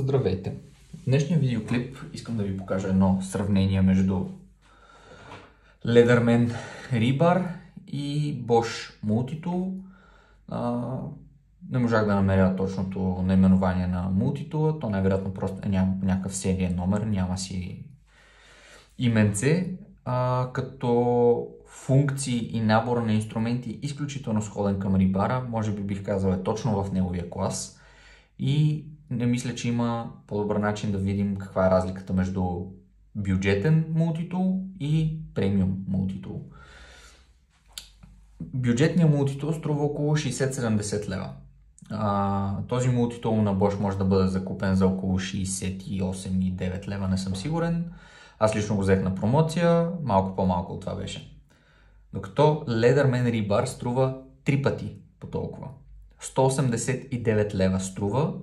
Здравейте! В днешния видеоклип искам да ви покажа едно сравнение между Leatherman Rebar и Bosch Multitool. Не можах да намеря точното наименование на Multitool, то най-вероятно просто е някакъв сериен номер, няма си именце. Като функции и набор на инструменти изключително сходен към Rebar, може би бих казал е точно в неговия клас. И не мисля, че има по-добър начин да видим каква е разликата между бюджетен мултитул и премиум мултитул. Бюджетният мултитул струва около 60-70 лева. Този мултитул на Bosch може да бъде закупен за около 68-9 лева, не съм сигурен. Аз лично го взех на промоция, малко по-малко от това беше. Докато Leatherman Rebar струва 3 пъти по толкова. 189 лева струва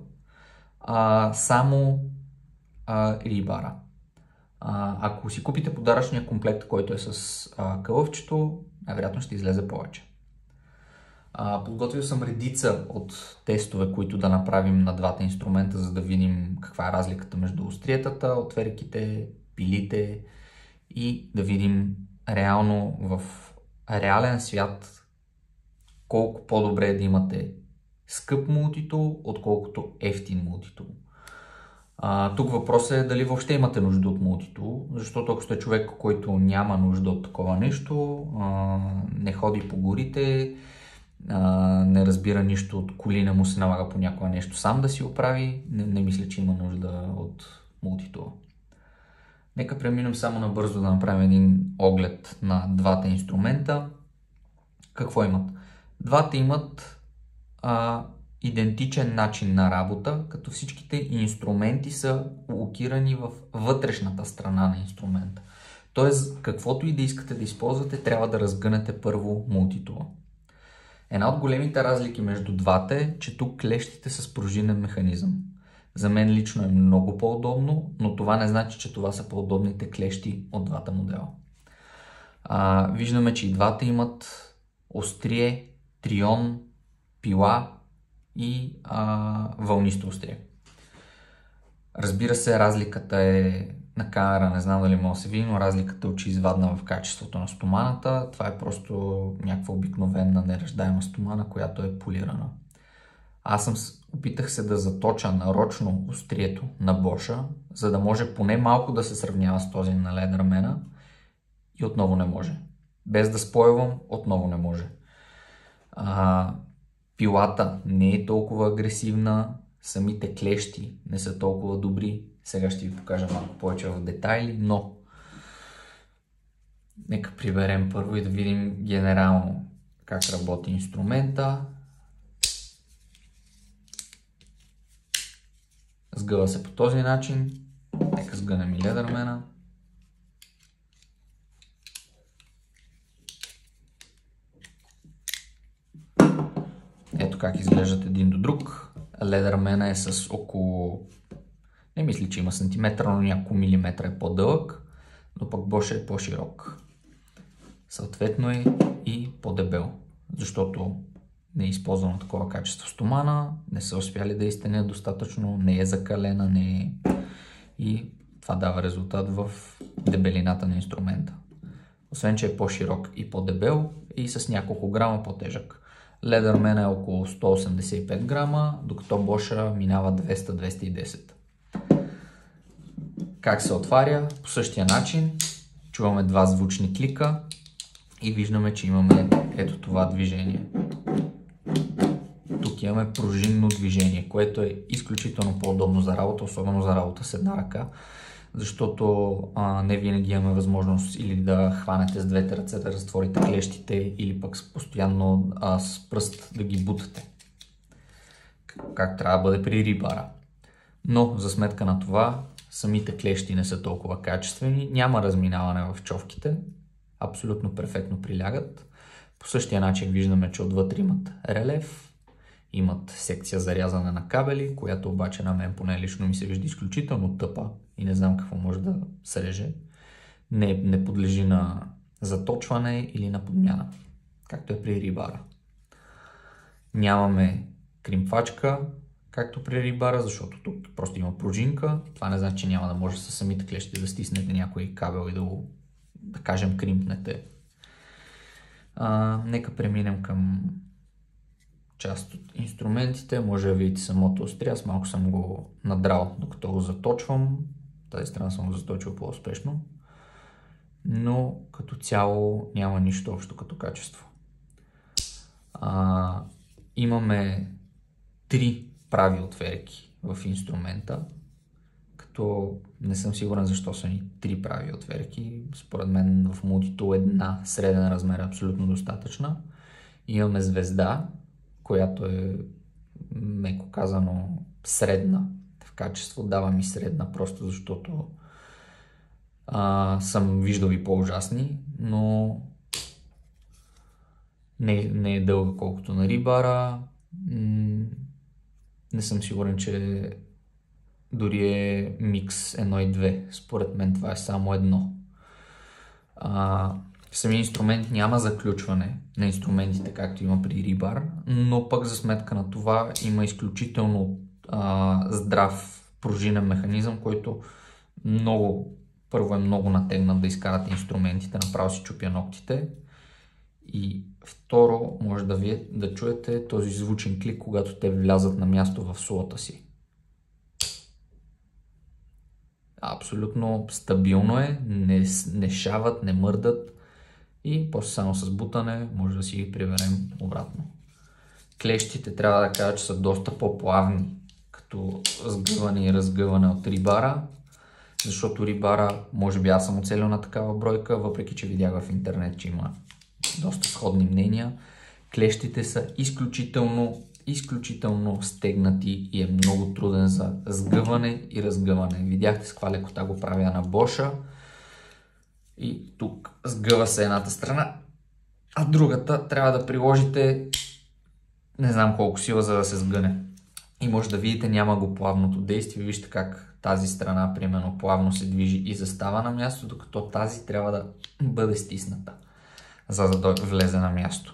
само Rebar. Ако си купите подаръчния комплект, който е с кълъвчето, най-вероятно ще излезе повече. Подготвил съм редица от тестове, които да направим на двата инструмента, за да видим каква е разликата между остриетата, отверките, пилите и да видим реално в реален свят колко по-добре е да имате скъп мултитул, отколкото ефтин мултитул. Тук въпросът е дали въобще имате нужда от мултитул, защото ако сте човек, който няма нужда от такова нещо, не ходи по горите, не разбира нищо от коли, не му се налага понякога нещо сам да си оправи, не мисля, че има нужда от мултитула. Нека преминем само набързо да направим един оглед на двата инструмента. Какво имат? Двата имат идентичен начин на работа, като всичките инструменти са локирани в вътрешната страна на инструмента. Тоест, каквото и да искате да използвате, трябва да разгънете първо мултитула. Една от големите разлики между двата е, че тук клещите са с пружинен механизъм. За мен лично е много по-удобно, но това не значи, че това са по-удобните клещи от двата модела. Виждаме, че и двата имат острие, трион, пила и вълнисто острие. Разбира се, разликата е на камера, не знам дали може да се види, но разликата е очеизвадна в качеството на стоманата. Това е просто някаква обикновена неръждаема стомана, която е полирана. Аз опитах се да заточа нарочно острието на Bosch, за да може поне малко да се сравнява с този на Leatherman и отново не може. Без да спойвам, отново не може. Пилата не е толкова агресивна, самите клещи не са толкова добри. Сега ще ви покажа малко повече в детайли, но нека приберем първо и да видим генерално как работи инструмента. Сгъва се по този начин. Нека сгънем и Leatherman. Ето как изглеждат един до друг. Leatherman е с около, не мисля, че има сантиметра, но няколко милиметра е по-дълъг, но пък Bosch е по-широк. Съответно е и по-дебел, защото не е използвано такова качество стомана, не са успяли да изтенят достатъчно, не е закалена, не е... И това дава резултат в дебелината на инструмента. Освен, че е по-широк и по-дебел и с няколко грама по-тежък. Leatherman е около 185 грама, докато Bosch минава 200-210. Как се отваря? По същия начин. Чуваме два звучни клика и виждаме, че имаме ето това движение. Тук имаме пружинно движение, което е изключително по-удобно за работа, особено за работа с една ръка, защото не винаги имаме възможност или да хванете с двете ръце да разтворите клещите, или пък постоянно с пръст да ги бутате, как трябва да бъде при Rebar. Но за сметка на това, самите клещи не са толкова качествени, няма разминаване в човките, абсолютно перфектно прилягат. По същия начин виждаме, че отвътре имат релеф, имат секция за рязане на кабели, която обаче на мен поне лично ми се вижда изключително тъпа и не знам какво може да среже. Не подлежи на заточване или на подмяна, както е при Rebar. Нямаме кримпвачка, както при рибара, защото тук просто има пружинка. Това не значи, че няма да може със самите клещи да стиснете някой кабел и да го, да кажем, кримпнете. Нека преминем към част от инструментите. Може да видите самото острие. Аз малко съм го надрал, докато го заточвам. Тази страна съм го заточил по-успешно. Но като цяло няма нищо общо като качество. Имаме 3 прави отверки в инструмента, като не съм сигурен защо са ни 3 прави отверки. Според мен в мултито една среден размер е абсолютно достатъчна. Имаме звезда, която е, меко казано, средна в качество. Дава ми средна, просто защото съм виждал и по-ужасни, но не е дълга колкото на рибара. Не съм сигурен, че дори е микс 1 и 2. Според мен това е само едно. Самият инструмент няма заключване на инструментите, както има при рибар, но пък за сметка на това има изключително здрав пружинен механизъм, който първо е много натегнат да изкарате инструментите, направо си чупя ногтите. И второ, може да чуете този звучен клик, когато те влязат на място в слота си. Абсолютно стабилно е, не шават, не мърдат и после само с бутане може да си ги приберем обратно. Клещите трябва да кажа, че са доста по-плавни като сгъване и разгъване от рибара, защото рибара, може би аз съм оцелил на такава бройка, въпреки че видях в интернет, че има доста сходни мнения. Клещите са изключително стегнати и е много труден за сгъване и разгъване. Видяхте с каква лекота го правя на Боша. И тук сгъва се едната страна, а другата трябва да приложите не знам колко сила, за да се сгъне. И може да видите, няма го плавното действие. Вижте как тази страна, примерно, плавно се движи и застава на място, докато тази трябва да бъде стисната, за да влезе на място.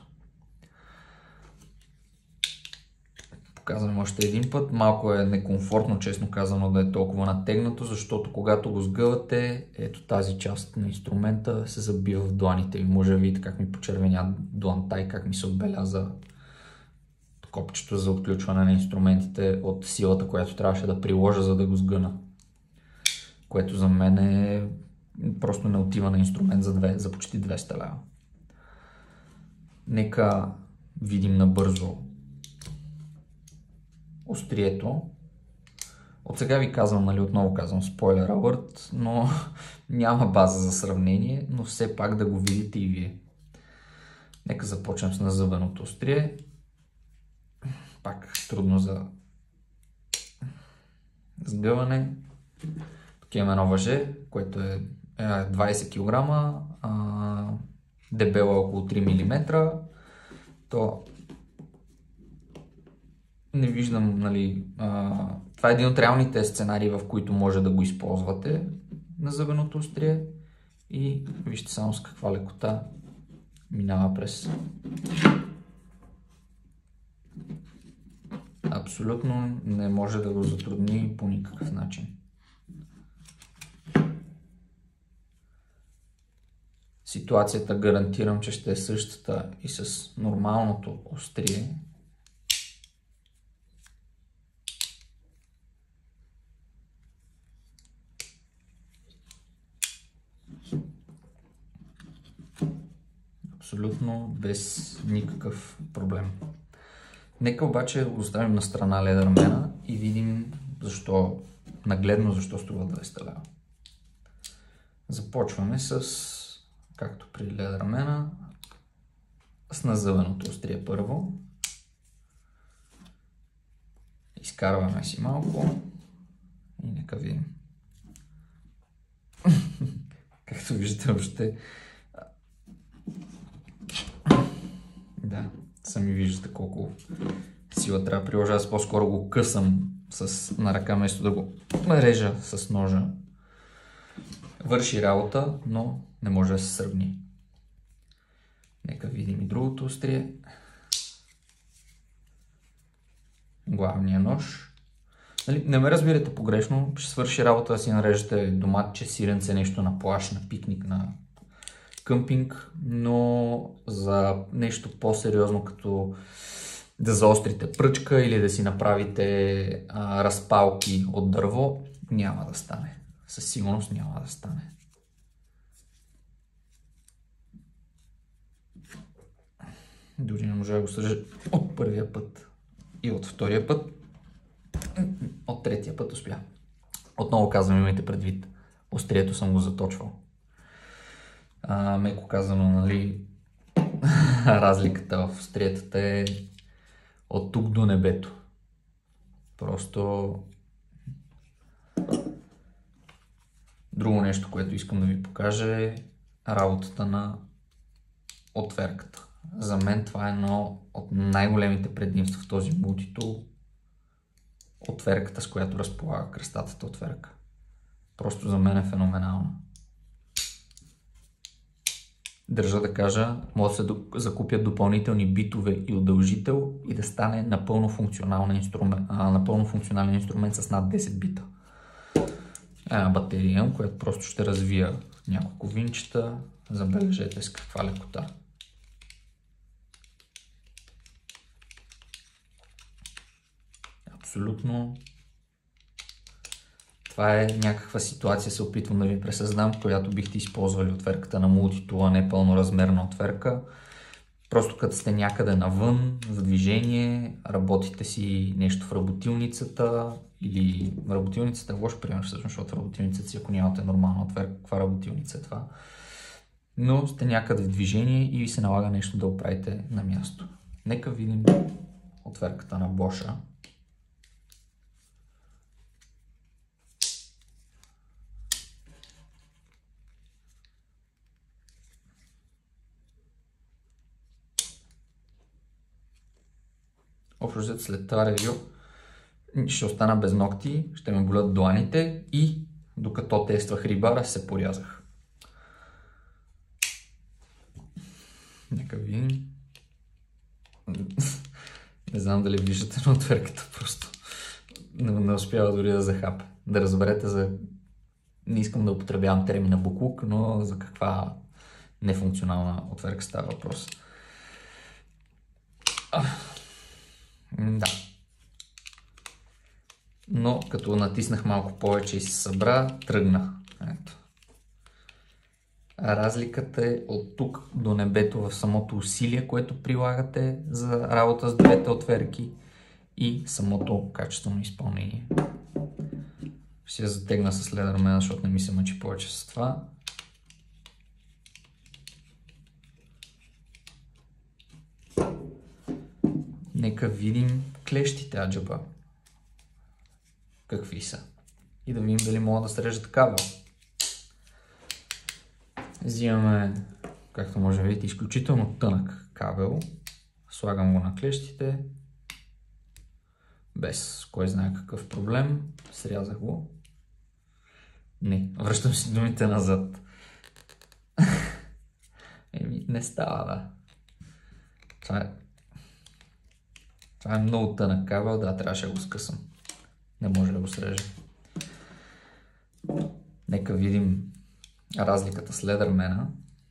Показвам още един път. Малко е некомфортно, честно казано, да е толкова натегнато, защото когато го сгъвате, ето тази част на инструмента се забива в дланите ви. Може да видите как ми почервеня дланта и как ми се отбеляза копчето за отключване на инструментите от силата, която трябваше да приложа, за да го сгъна. Което за мен е просто не отива на инструмент за почти 200 лева. Нека видим набързо острието. От сега ви казвам, отново казвам спойлер алърт, но няма база за сравнение, но все пак да го видите и вие. Нека започнем с назъбеното острие. Пак трудно за сгъване. Тук имаме едно въже, което е 20 кг, дебело е около 3 мм. То не виждам, нали, това е един от реалните сценарии, в които може да го използвате на зъбеното острие. И вижте само с каква лекота минава през. Абсолютно не може да го затрудни по никакъв начин. Ситуацията гарантирам, че ще е същата и с нормалното острие. Абсолютно без никакъв проблем. Нека обаче го оставим на страна ледърмена и видим нагледно защо струва 200 лева. Започваме с, както при ледърмена, с назъбеното острие първо. Изкарваме си малко и нека видим. Както виждате, въобще да, сами виждате колко сила трябва да приложа. Аз по-скоро го късам на ръка, вместо да го режа с ножа. Върши работа, но не може да се сравни. Нека видим и другото острие. Главния нож. Нали, не ме разбирате погрешно, ще свърши работа да си нарежете доматче, сиренце, нещо на плаж, на пикник, на къмпинг, но за нещо по-сериозно, като да заострите пръчка или да си направите разпалки от дърво, няма да стане. Със сигурност няма да стане. Дори не можа да го сържа от първия път и от втория път. От третия път успя. Отново казвам, имайте предвид. Острието съм го заточвал. Меко казано, нали, разликата в остриетата е от тук до небето. Просто друго нещо, което искам да ви покажа е работата на отверката. За мен това е едно от най-големите предимства в този мултитул. Отверката, с която разполага кръстатата отверка. Просто за мен е феноменална. Държа да кажа, може да се закупят допълнителни битове и удължител и да стане напълно функционален инструмент с над 10 бита. Една батерия, която просто ще развия няколко винчета. Забележете с каква лекота. Абсолютно. Това е някаква ситуация, се опитвам да ви пресъздам, в която бихте използвали отверката на мултитул, а не пълноразмерна отверка. Просто като сте някъде навън, в движение, работите си нещо в работилницата или работилницата е лош пример, защото в работилницата си, ако нямате нормална отверка, каква работилница е това? Но сте някъде в движение и ви се налага нещо да оправите на място. Нека видим отверката на Боша. Общо взето след това ревю ще остана без ногти, ще ме болят дланите и докато тествах рибара се порязах. Нека видим. Не знам дали виждате на отверката, просто не успява дори да захапе. Да разберете за... Не искам да употребявам термина буклук, но за каква нефункционална отверка става въпрос. Да. Но като натиснах малко повече и се събра, тръгна. Ето. Разликата е от тук до небето в самото усилие, което прилагате за работа с двете отверки и самото качествено изпълнение. Ще я затегна с ледърмена, защото не ми се мъчи повече с това. Нека видим клещите, аджаба. Какви са. И да видим дали мога да срежат кабел. Взимаме, както може да видите, изключително тънък кабел. Слагам го на клещите. Без кой знае какъв проблем. Срязах го. Не, връщам си думите назад. Не става, да. Това е много тънък кабел, да, трябваше да го скъсам. Не може да го срежа. Нека видим разликата с ледърмена.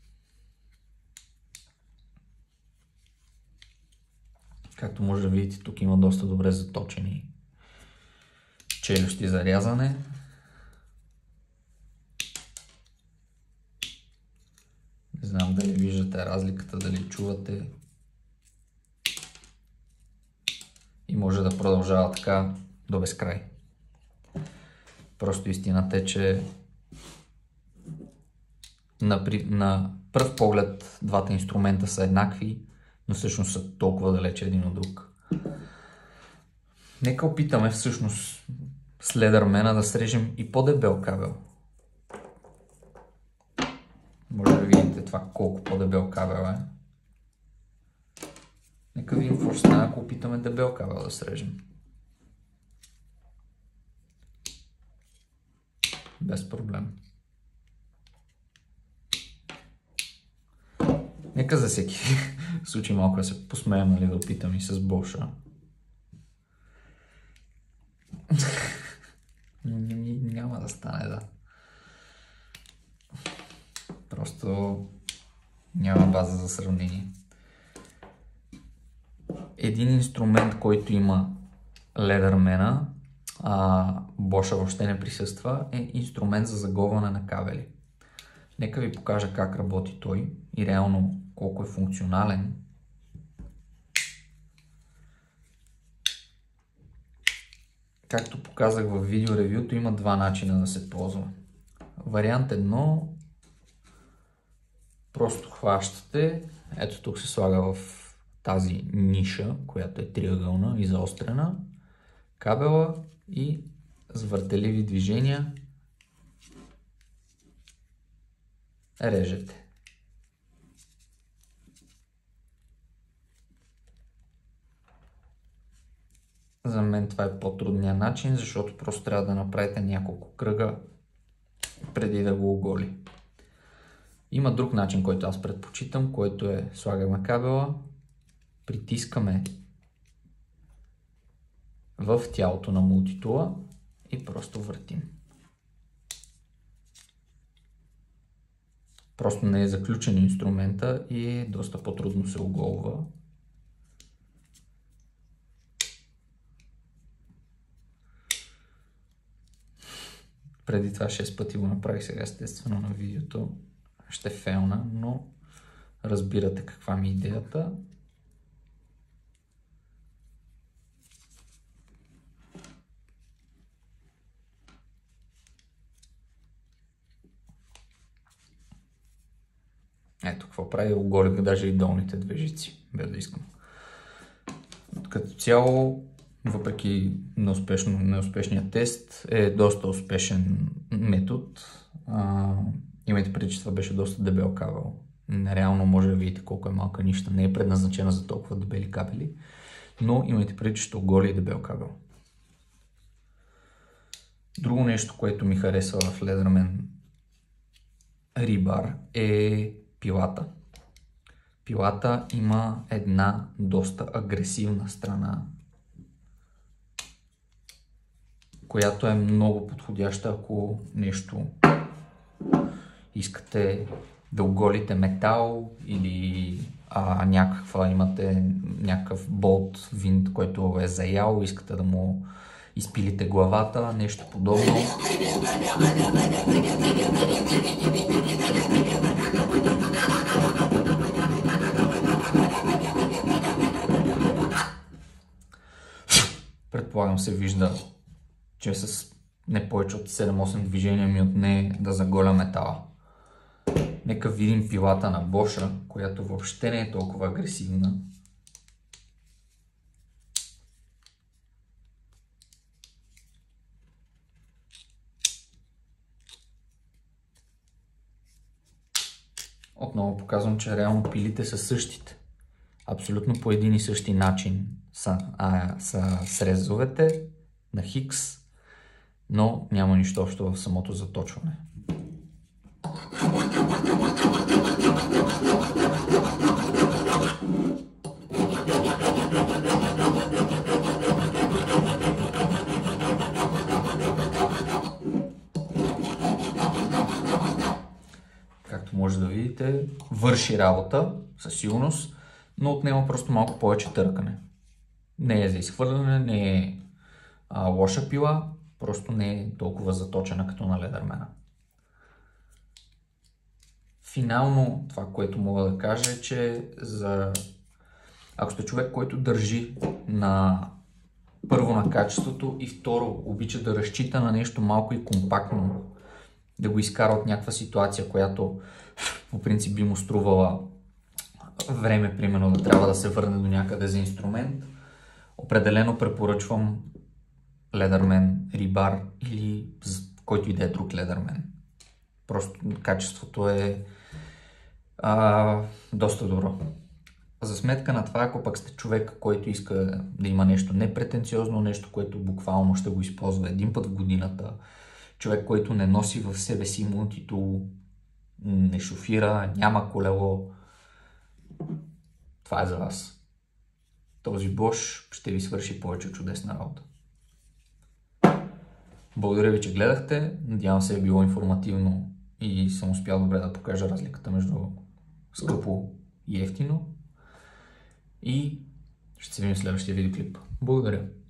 Както може да видите, тук има доста добре заточени челюсти за рязане. Не знам дали виждате разликата, дали чувате. И може да продължава така до безкрай. Просто истината е, че на пръв поглед двата инструмента са еднакви, но всъщност са толкова далече един от друг. Нека опитаме всъщност с ледърмена да срежем и по-дебел кабел. Може да видите това колко по-дебел кабел е. Нека видим какво ще стане, ако опитаме дебел кабел да срежем. Без проблем. Нека за всеки случай малко да се посмеем, нали, да опитам и с Боша. да стане, да. Просто няма база за сравнение. Един инструмент, който има Leatherman, Bosch въобще не присъства, е инструмент за загонване на кабели. Нека ви покажа как работи той и реално колко е функционален. Както показах в видео ревюто, има два начина да се ползва. Вариант 1, просто хващате, ето тук се слага в тази ниша, която е триъгълна и заострена, кабела и с въртеливи движения режете. За мен това е по-трудният начин, защото просто трябва да направите няколко кръга преди да го оголи. Има друг начин, който аз предпочитам, който е слагаме кабела, притискаме в тялото на мултитула и просто въртим. Просто не е заключен инструмента и доста по-трудно се оголва. Преди това 6 пъти го направих, сега естествено на видеото ще фейлна, но разбирате каква ми е идеята. Ето какво прави, оголих даже и долните две без да искам. Като цяло, въпреки неуспешния тест, е доста успешен метод. Имайте преди, че това беше доста дебел кабел. Нереално може да видите колко е малка нища, не е предназначена за толкова дебели кабели, но имайте преди, че ще оголи и дебел кабел. Друго нещо, което ми харесва в Leatherman Rebar е пилата. Пилата има една доста агресивна страна, която е много подходяща, ако нещо искате да оголите метал или имате някакъв болт, винт, който е заял, искате да му изпилите главата, нещо подобно. Предполагам се вижда, че с не повече от 7-8 движения ми отне да заголя метала. Нека видим пилата на Bosch, която въобще не е толкова агресивна. Отново показвам, че реално пилите са същите. Абсолютно по един и същи начин са срезовете на Хикс, но няма нищо общо в самото заточване. Както може да видите, върши работа със сигурност, но отнема просто малко повече търкане. Не е за изхвърляне, не е лоша пила, просто не е толкова заточена като на Leatherman. Финално това, което мога да кажа е, че ако сте човек, който държи първо на качеството и второ обича да разчита на нещо малко и компактно, да го изкара от някаква ситуация, която по принцип би му струвала време, примерно да трябва да се върне до някъде за инструмент, определено препоръчвам Leatherman Rebar или който и да е друг Leatherman. Просто качеството е доста добро. За сметка на това, ако пък сте човек, който иска да има нещо непретенциозно, нещо, което буквално ще го използва един път в годината, човек, който не носи в себе си мултитул, не шофира, няма колело, това е за вас. Този Bosch ще ви свърши повече чудесна работа. Благодаря ви, че гледахте. Надявам се е било информативно и съм успял добре да покажа разликата между скъпо и ефтино. И ще се видим в следващия видеоклип. Благодаря.